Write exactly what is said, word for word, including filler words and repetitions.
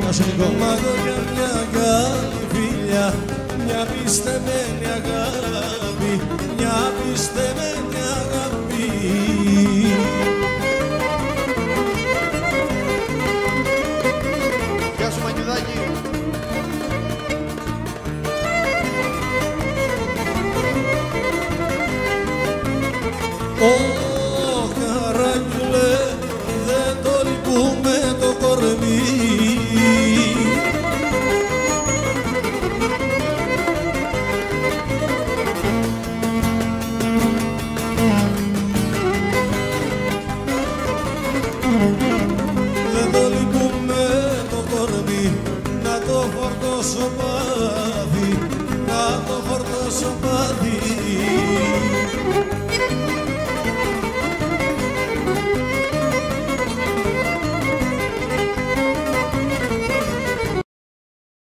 να σου λίγο μαγωνιά, μια αγάπη φιλιά, μια πιστεμένη αγάπη, μια πιστεμένη αγάπη. Γεια σου Μαγιδάκη. Ω καράγγιλε, δεν το λυπούμε το κορμί. Mm-hmm.